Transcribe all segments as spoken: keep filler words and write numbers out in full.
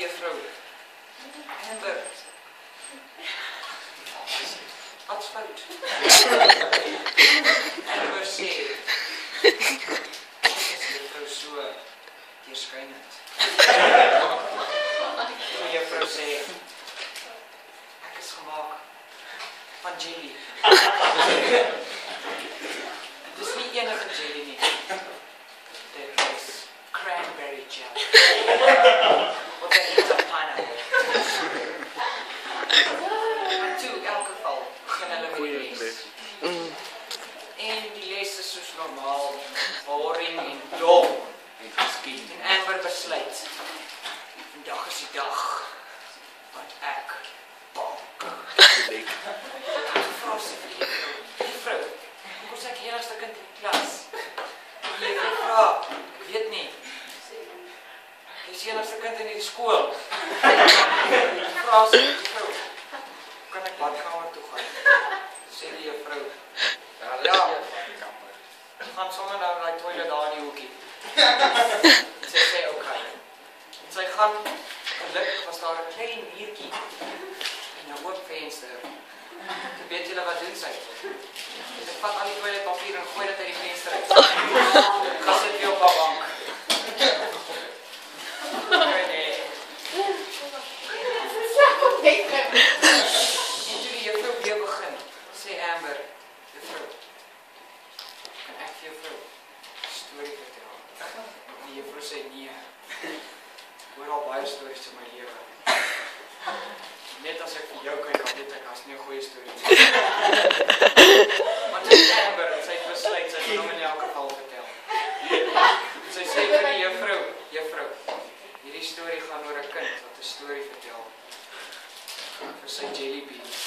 juffrou. Amber. Wat's fout? Amber sê, is juffrou so deurskynend. Die juffrou sê, ek is gemaak van jelly. Dis nie enige jelly nie. Dit is cranberry jelly. Wat ek het op pineapple. Maar toe, in elk geval, begin hulle met die les. En die les is soos normaal, boring en dom. En Amber besluit, vandag is die dag wat ek bonk. Toe vra sy vir die juffrou, juffrou, hoekom is ek die enigste kind in die klas? Die juffrou vra, ek weet nie. Jy is die enigste kind in die skool. Vra sy, juffrou, kan ek badkamer toe gaan? Sê die juffrou, ja, gaan sommer nou na die toilet daar in die hoekie. En sy sê, ok. En sy gaan, gelukkig was daar 'n klein muurtjie en 'n oop venster. Toe weet julle wat doen sy? Sy vat al die toiletpapier en gooi dit uit die venster uit. Gaan sit weer op haar bank. Nee, nee. En toe die juffrou weer begin, sê Amber, juffrou, kan ek vir juffrou 'n storie vertel? Die juffrou sê nee. Ek hoor al baie stories in my lewe. Net as ek vir jou kyk, dan weet ek as nie 'n goeie storie nie. Maar dit is Amber, sy het besluit, sy gaan hom in elk geval vertel. En sy sê vir die juffrou, juffrou, hierdie storie gaan oor 'n kind wat 'n storie vertel vir sy jelly beans.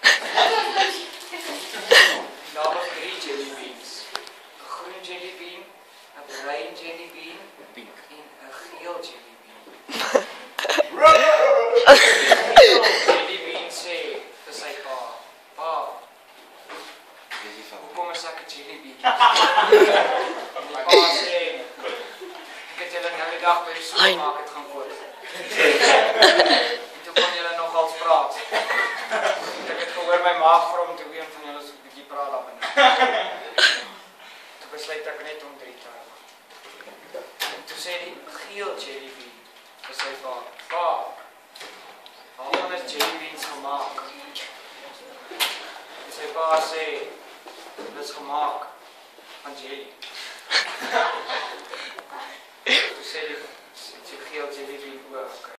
Daar was drie jelly beans. 'n Groen jelly bean, 'n bruin jelly bean en 'n geel jelly bean. Jelly bean sê vir sy pa, pa, hoekom is ek 'n jelly bean? En die pa sê, ek het julle nou die dag by die supermarket gaan koop. En toe kon julle nogals praat. Ek het gehoor my maag grom toe een van julle so 'n bietjie praat daar binne. Toe besluit ek net om drie te hou. En toe sê die geel jelly bean vir sy pa, pa, waarom is jelly beans gemaak? En sy pa sê, dit is gemaak van jelly. Toe sê die, die geel jelly bean, o, ok.